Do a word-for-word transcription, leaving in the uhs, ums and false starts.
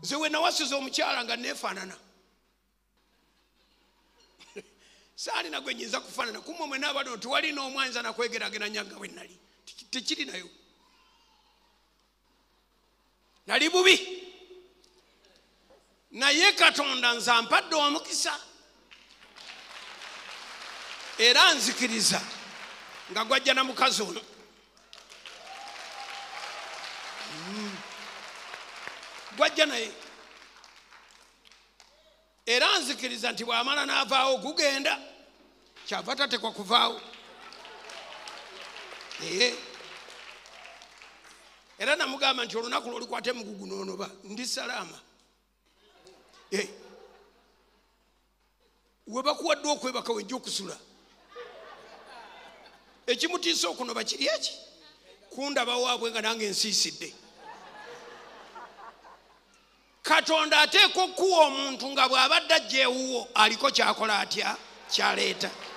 nze Wenawasiza omukyala nga nefaanana saalina gwe nyinza kufaanana kumwe mwe n'abano tewali n'omwanza nakwegeraageranya nga bwe nali tekiri nayo nali bubi naye Katonda nze ampadde omukisa era nzikiriza nga gwajja na mukazi ono gwajja naye era nzikiriza nti bw'amala n'avaawo gugenda kyava tatekwa kuvaawo era namugamba nti olunaku lwolikwate mugugu noonoba ndi salaama we bakuwadde okwebaka wejja okusula ekimutiisa okunoba kiri eki kundaba waabwe nga nange ensiisidde Katonda ateeka okuwa omuntu nga bw'abadde ajja ewuwo aliko kyakola atya kyaleeta